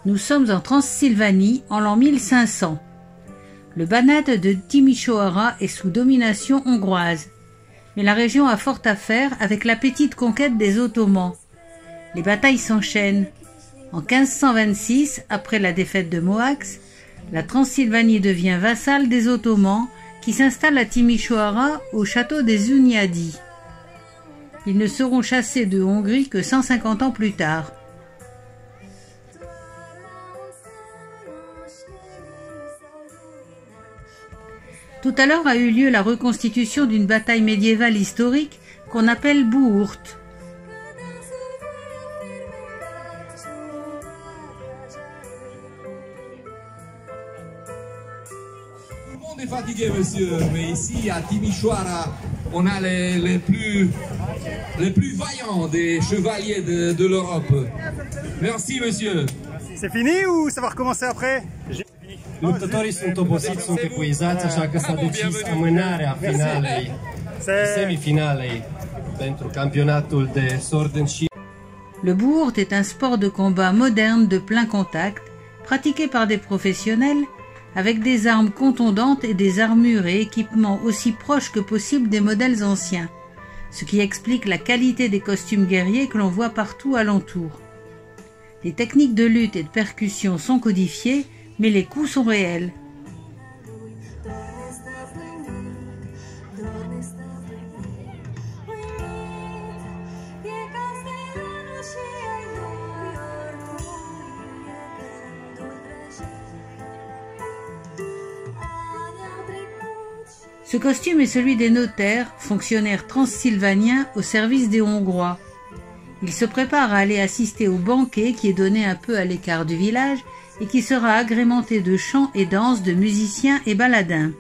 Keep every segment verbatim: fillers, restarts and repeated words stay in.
Nous sommes en Transylvanie en l'an mille cinq cents. Le Banat de Timișoara est sous domination hongroise, mais la région a fort à faire avec la petite conquête des Ottomans. Les batailles s'enchaînent. En quinze cent vingt-six, après la défaite de Mohacs, la Transylvanie devient vassale des Ottomans qui s'installent à Timișoara au château des Hunyadi. Ils ne seront chassés de Hongrie que cent cinquante ans plus tard. Tout à l'heure a eu lieu la reconstitution d'une bataille médiévale historique qu'on appelle Buurt. Tout le monde est fatigué, monsieur, mais ici à Timișoara, on a les, les, plus, les plus vaillants des chevaliers de, de l'Europe. Merci, monsieur. C'est fini ou ça va recommencer après? Luptătorii sunt obosiți, sunt epuizați, așa că s-a decis amânarea finalei, semifinalei pentru campionatul de sword and shield. Le Buurt est un sport de combat moderne de plein contact, pratiqué par des professionnels, avec des armes contondantes et des armures et équipements aussi proches que possible des modèles anciens, ce qui explique la qualité des costumes guerriers que l'on voit partout alentour. Les techniques de lutte et de percussion sont codifiées, mais les coups sont réels. Ce costume est celui des notaires, fonctionnaires transylvaniens au service des Hongrois. Ils se préparent à aller assister au banquet qui est donné un peu à l'écart du village et qui sera agrémenté de chants et danses de musiciens et baladins.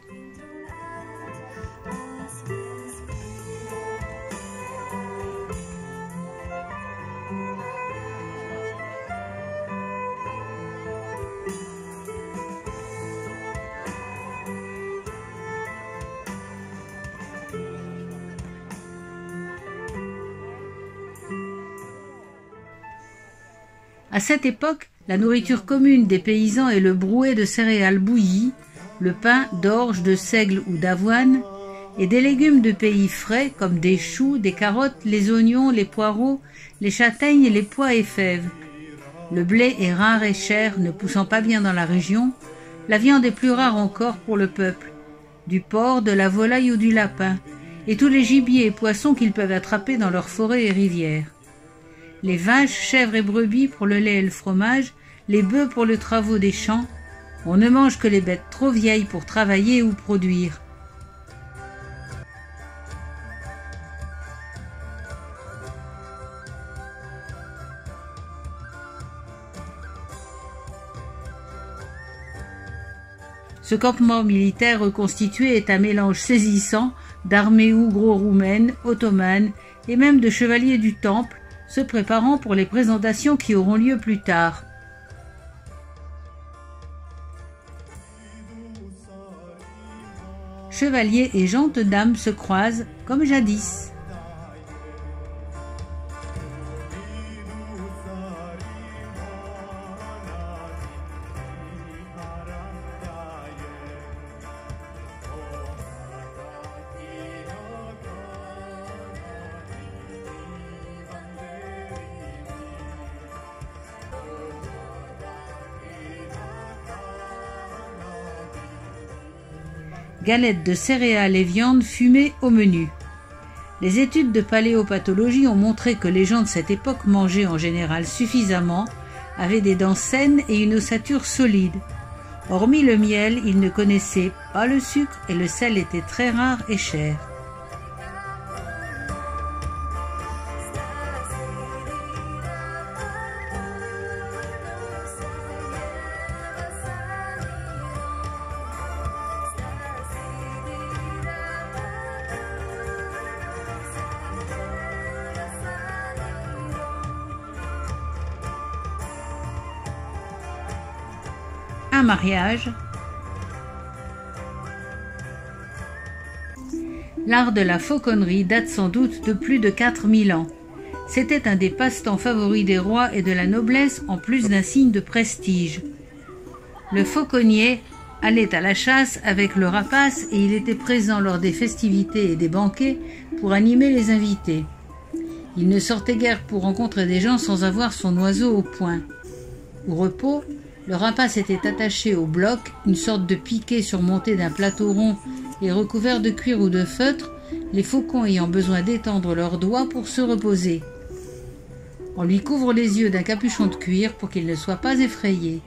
À cette époque, la nourriture commune des paysans est le brouet de céréales bouillies, le pain d'orge, de seigle ou d'avoine, et des légumes de pays frais comme des choux, des carottes, les oignons, les poireaux, les châtaignes et les pois et fèves. Le blé est rare et cher, ne poussant pas bien dans la région. La viande est plus rare encore pour le peuple. Du porc, de la volaille ou du lapin, et tous les gibiers et poissons qu'ils peuvent attraper dans leurs forêts et rivières. Les vaches, chèvres et brebis pour le lait et le fromage, les bœufs pour le travaux des champs. On ne mange que les bêtes trop vieilles pour travailler ou produire. Ce campement militaire reconstitué est un mélange saisissant d'armées ougro-roumaines, ottomanes et même de chevaliers du Temple, se préparant pour les présentations qui auront lieu plus tard. Chevaliers et gentes dames se croisent comme jadis. Galettes de céréales et viande fumée au menu. Les études de paléopathologie ont montré que les gens de cette époque mangeaient en général suffisamment, avaient des dents saines et une ossature solide. Hormis le miel, ils ne connaissaient pas le sucre et le sel était très rare et cher. Un mariage. L'art de la fauconnerie date sans doute de plus de quatre mille ans. C'était un des passe-temps favoris des rois et de la noblesse, en plus d'un signe de prestige. Le fauconnier allait à la chasse avec le rapace et il était présent lors des festivités et des banquets pour animer les invités. Il ne sortait guère pour rencontrer des gens sans avoir son oiseau au poing. Au repos, le rapace était attaché au bloc, une sorte de piquet surmonté d'un plateau rond et recouvert de cuir ou de feutre, les faucons ayant besoin d'étendre leurs doigts pour se reposer. On lui couvre les yeux d'un capuchon de cuir pour qu'il ne soit pas effrayé.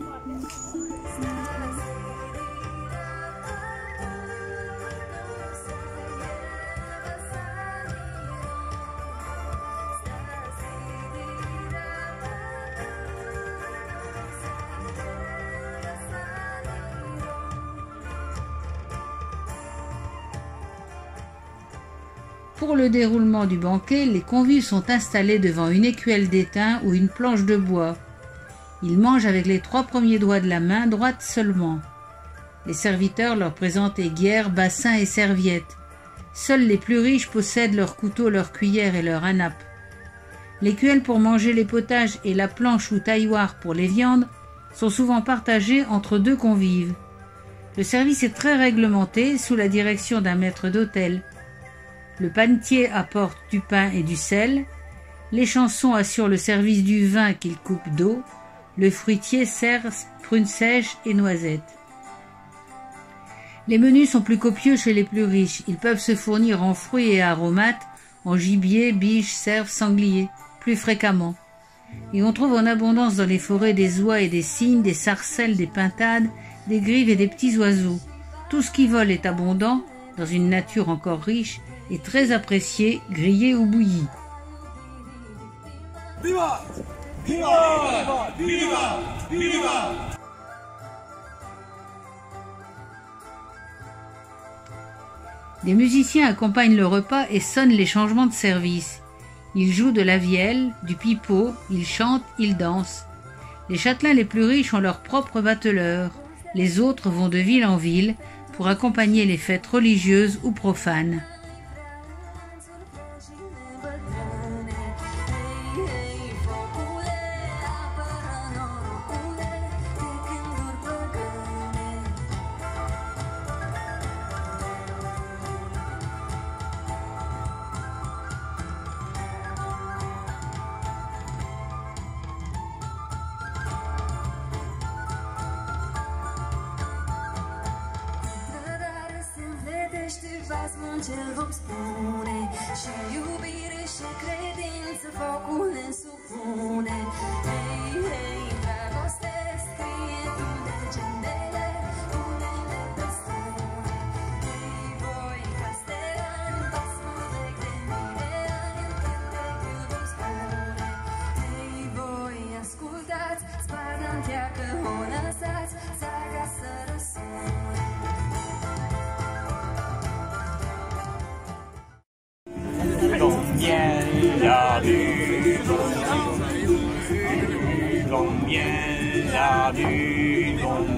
Pour le déroulement du banquet, les convives sont installés devant une écuelle d'étain ou une planche de bois. Ils mangent avec les trois premiers doigts de la main droite seulement. Les serviteurs leur présentent aiguières, bassins et serviettes. Seuls les plus riches possèdent leurs couteaux, leurs cuillères et leurs anappes. L'écuelle pour manger les potages et la planche ou tailloir pour les viandes sont souvent partagées entre deux convives. Le service est très réglementé sous la direction d'un maître d'hôtel. Le panetier apporte du pain et du sel, les chansons assurent le service du vin qu'il coupe d'eau, le fruitier sert prunes sèches et noisettes. Les menus sont plus copieux chez les plus riches, ils peuvent se fournir en fruits et aromates, en gibier, biches, cerfs, sangliers, plus fréquemment. Et on trouve en abondance dans les forêts des oies et des cygnes, des sarcelles, des pintades, des grives et des petits oiseaux. Tout ce qui vole est abondant, dans une nature encore riche, et très apprécié, grillé ou bouilli. Viva! Viva! Viva! Viva! Des musiciens accompagnent le repas et sonnent les changements de service. Ils jouent de la vielle, du pipeau, ils chantent, ils dansent. Les châtelains les plus riches ont leur propre bateleur. Les autres vont de ville en ville pour accompagner les fêtes religieuses ou profanes. Ce-l vom spune și iubire și credință focul ne supune. Hei, hei, dragoste scrie tu legendele, unele păstrări. Hei, voi, castelani, pasmodec de mii de ani, cântecul vom spune. Hei, voi, ascultați, spada înteacă o lăsați, țaga să răsune. Combien la vue, combien la vue,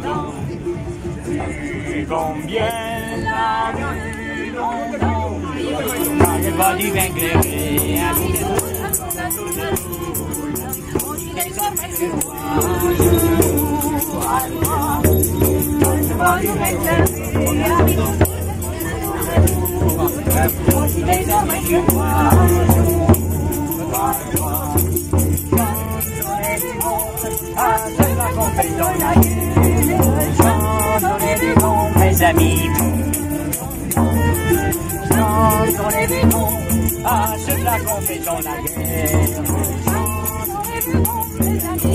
combien la vue, va du vengere, mes amis, chantons les bidons, à ceux-là qu'on fait dans la guerre.